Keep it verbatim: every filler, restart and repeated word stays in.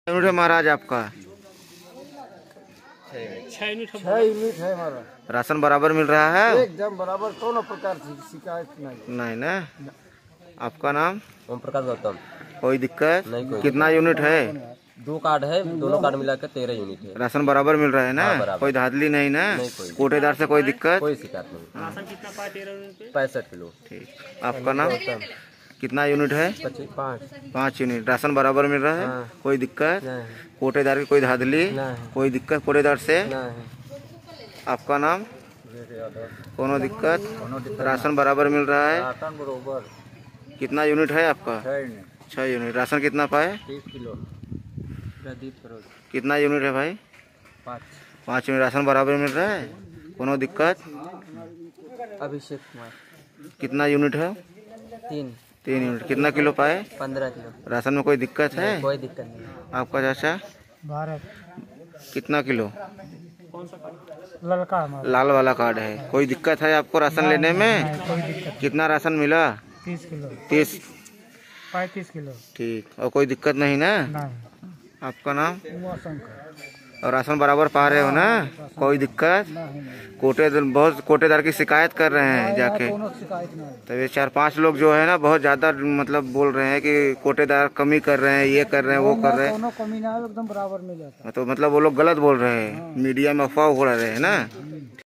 Unit है महाराज आपका? छह यूनिट है हमारा। राशन बराबर मिल रहा है? एकदम बराबर, कोनो प्रकार की शिकायत नहीं। नहीं ना। आपका नाम? ओम प्रकाश गौतम। कोई दिक्कत नहीं कोई। कितना यूनिट है? दो कार्ड है, दोनों कार्ड मिलाकर तेरह यूनिट है। राशन बराबर मिल रहा है ना? हाँ, बराबर। कोई धाधली नहीं ना? नहीं कोई। कोटेदार से कोई दिक्कत? कोई शिकायत नहीं। राशन कितना पाए तेरह यूनिट पे? पैंसठ किलो। ठीक। आपका नाम? कितना यूनिट है? पच्चीस पाँच। पाँच यूनिट। राशन बराबर मिल रहा है? हाँ। कोई दिक्कत? नहीं। कोटेदार की कोई धाधली? नहीं। कोई दिक्कत कोटेदार से? नहीं। आपका नाम? कोनो दिक्कत? राशन बराबर मिल रहा है? राशन बराबर। कितना यूनिट है आपका? छह यूनिट। राशन कितना पाए? तीस किलो। प्रदीप सरोज। कितना यूनिट है भाई? पाँच। पाँच यूनिट। राशन बराबर मिल रहा है? कोनो दिक्कत? अभिषेक कुमार। कितना यूनिट है? तीन। तीन यूनिट। कितना किलो पाए? पंद्रह किलो। राशन में कोई दिक्कत है? कोई दिक्कत नहीं। आपका चाचा? बारह। कितना किलो? कौन सा कार्ड? लड़का हमारा। लाल वाला कार्ड है। कोई दिक्कत है आपको राशन लेने में? कोई दिक्कत। कितना राशन मिला? तीस किलो। तीस। पैंतीस किलो। ठीक। और कोई दिक्कत नहीं ना? नहीं। आपका नाम? शंकर। और राशन बराबर पा रहे हो ना? कोई दिक्कत? कोटे बहुत कोटेदार की शिकायत कर रहे हैं जाके। कोनो शिकायत नहीं। तो ये चार पांच लोग जो है ना बहुत ज्यादा मतलब बोल रहे हैं कि कोटेदार कमी कर रहे हैं, ये कर रहे हैं, वो कर रहे हैं। कोनो कमी ना, एकदम बराबर मिल जाता है। तो मतलब वो लोग गलत बोल रहे हैं, मीडिया में अफवाह हो रहे हैं ना।